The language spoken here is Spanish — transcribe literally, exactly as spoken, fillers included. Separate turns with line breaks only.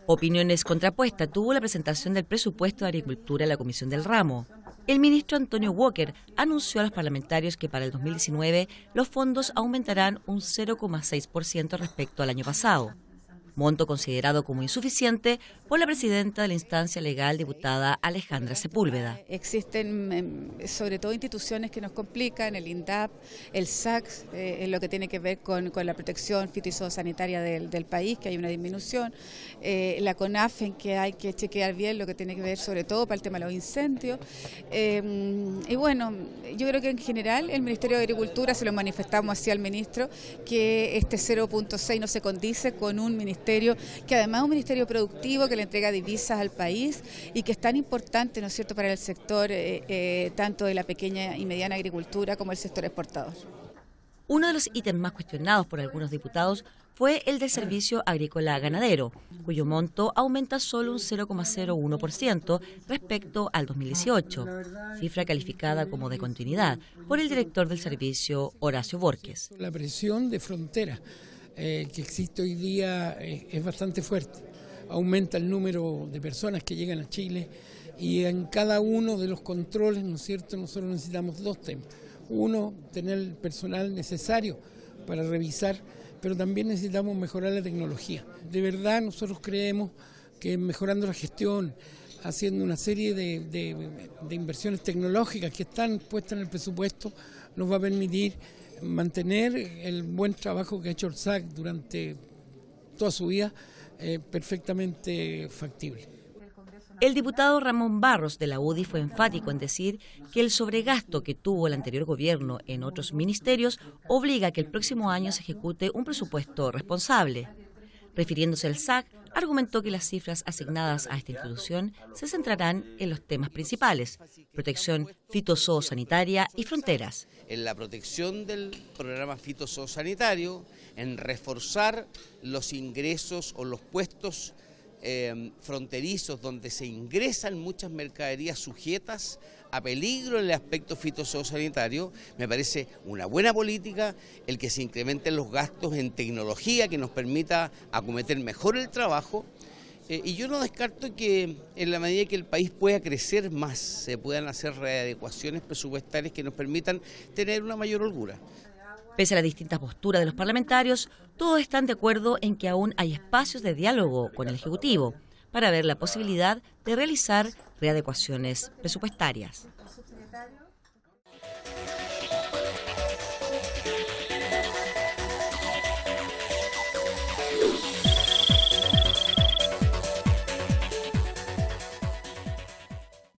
Opiniones contrapuestas tuvo la presentación del presupuesto de Agricultura en la Comisión del Ramo. El ministro Antonio Walker anunció a los parlamentarios que para el dos mil diecinueve los fondos aumentarán un cero coma seis por ciento respecto al año pasado, monto considerado como insuficiente por la presidenta de la instancia legal, diputada Alejandra Sepúlveda.
Existen sobre todo instituciones que nos complican, el INDAP, el S A C, eh, en lo que tiene que ver con, con la protección fitosanitaria del, del país, que hay una disminución, eh, la CONAF, en que hay que chequear bien lo que tiene que ver sobre todo para el tema de los incendios. Eh, y bueno, yo creo que en general el Ministerio de Agricultura, se lo manifestamos así al ministro, que este cero punto seis no se condice con un ministerio que además es un ministerio productivo que le entrega divisas al país y que es tan importante, ¿no es cierto?, para el sector eh, eh, tanto de la pequeña y mediana agricultura como el sector exportador.
Uno de los ítems más cuestionados por algunos diputados fue el del servicio agrícola ganadero, cuyo monto aumenta solo un cero coma cero uno por ciento respecto al dos mil dieciocho, cifra calificada como de continuidad por el director del servicio, Horacio Borges.
La presión de frontera Eh, que existe hoy día eh, es bastante fuerte. Aumenta el número de personas que llegan a Chile y en cada uno de los controles, ¿no es cierto?, nosotros necesitamos dos temas. Uno, tener el personal necesario para revisar, pero también necesitamos mejorar la tecnología. De verdad nosotros creemos que mejorando la gestión, haciendo una serie de, de, de inversiones tecnológicas que están puestas en el presupuesto, nos va a permitir mantener el buen trabajo que ha hecho el S A C durante toda su vida, eh, perfectamente factible.
El diputado Ramón Barros de la U D I fue enfático en decir que el sobregasto que tuvo el anterior gobierno en otros ministerios obliga a que el próximo año se ejecute un presupuesto responsable. Refiriéndose al S A C, argumentó que las cifras asignadas a esta institución se centrarán en los temas principales: protección fitosanitaria y fronteras.
En la protección del programa fitosanitario, en reforzar los ingresos o los puestos eh, fronterizos donde se ingresan muchas mercaderías sujetas a peligro en el aspecto fitosanitario. Me parece una buena política el que se incrementen los gastos en tecnología que nos permita acometer mejor el trabajo. Eh, y yo no descarto que en la medida que el país pueda crecer más, se puedan hacer readecuaciones presupuestarias que nos permitan tener una mayor holgura.
Pese a las distintas posturas de los parlamentarios, todos están de acuerdo en que aún hay espacios de diálogo con el Ejecutivo para ver la posibilidad de realizar readecuaciones presupuestarias.